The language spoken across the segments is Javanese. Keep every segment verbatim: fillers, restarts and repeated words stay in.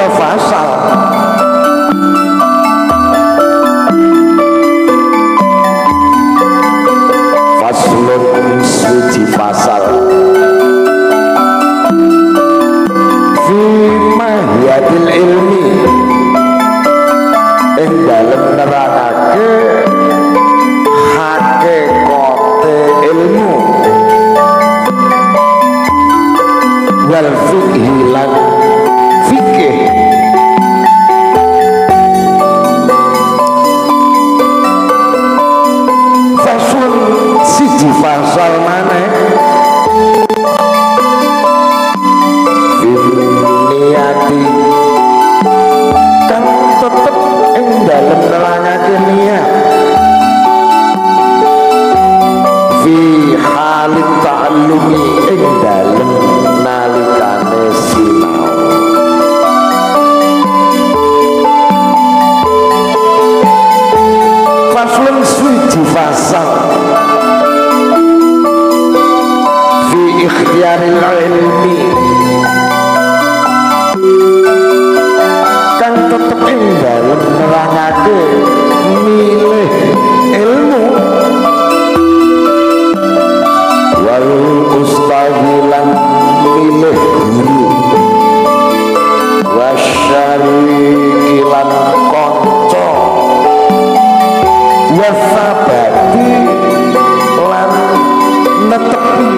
fasal faslun suci fasal fi mahiyatil ilmi ing dalem nerangake hakikate ilmu wal fiqhi lan fikih fasun siji fasal maneh niati kang tetep ing dalem nerangake niat fi halit ta'allumi ing dalem nalikane sinau faslun suci fasal fi ikhtiyaril ilmi kang tetep ing dalem nerangake milih ilmu wal ustahilan milih guru wasyarikilan konco wasabati lan netepi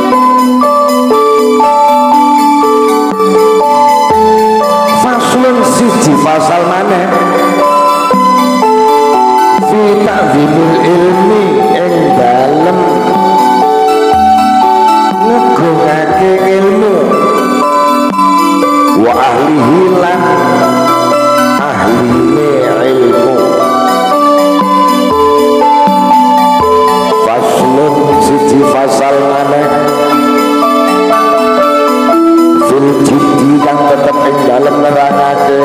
faslun siji fasal maneh fi ta'zimil ilmi ing dalem ngegungake ilmu wa ahlihi lan ahline ilmu faslun siji fasal maneh fil jiddi kang tetep ing dalem nerangake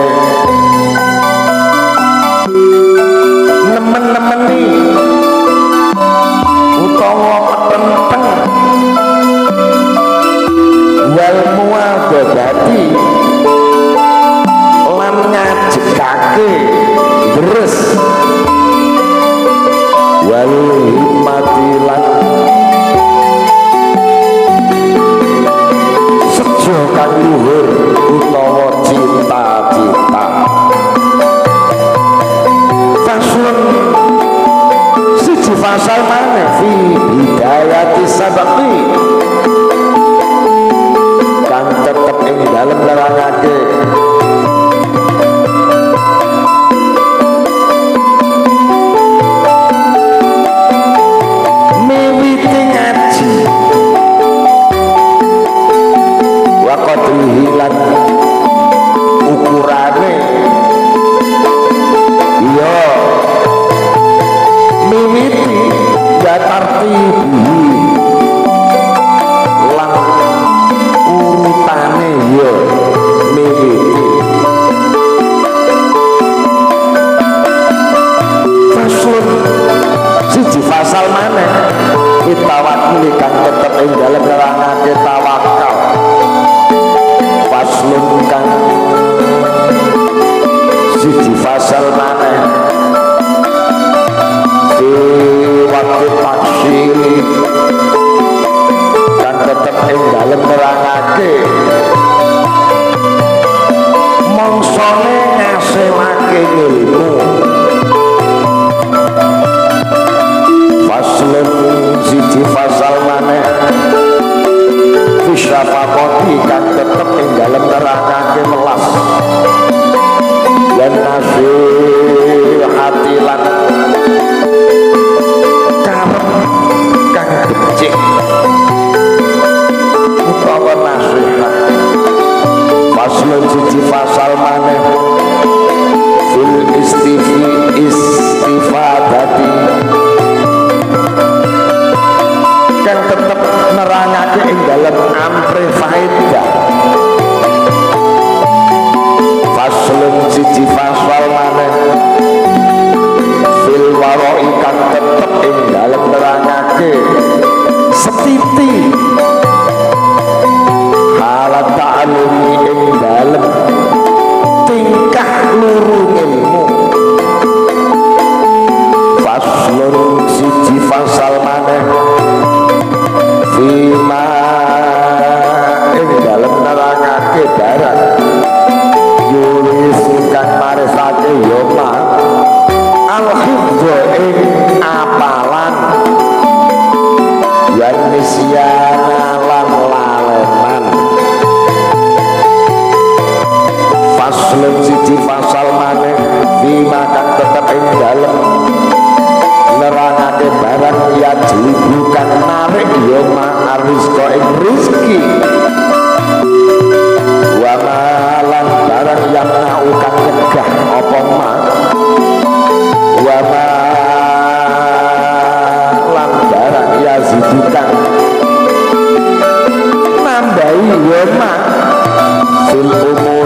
nemen-nemeni utawa peteng-peteng wal muwadati lan ngajekake deres wal himmatilan sejo kang luhur utawa cita-cita faslun siji fasal maneh fi hidayati sabaqi kang tetep ing dalem nerangake miwiti ngaji wa qadrihi lan ukurane iya miwiti gatartihi lan urutane ya miwiti faslun siji fasal maneh pitawakil kang tetep ing dalem nerangake tawakal faslun kang siji fasal maneh fi waktu taksiri kang tetep ing dalem nerangake mangsane ngasilake ilmu faslun siji fasal maneh fisyafaqati kang tetep ing dalem nerangake melas lan nasihati lan karep kang becik utawa nasihat faslun siji fasal maneh fil istifi istifadati kang tetep nerangake ing dalem ampre faedah faslun siji fasal maneh fil waroi kang tetep ing dalem nerangake setiti halat ta'alumi ing dalem nerangake barang yulis kang maresake yoma al-hifdha ing apalan yan nisyana lan lalenan faslun siji fasal maneh bima kang tetep ing dalem nerangake barang ya bukan narik yoma arisko ing rizki wa malan barang yang naukan nyegah apa ma wa malan barang ya zidukan nambahi yoma fil umur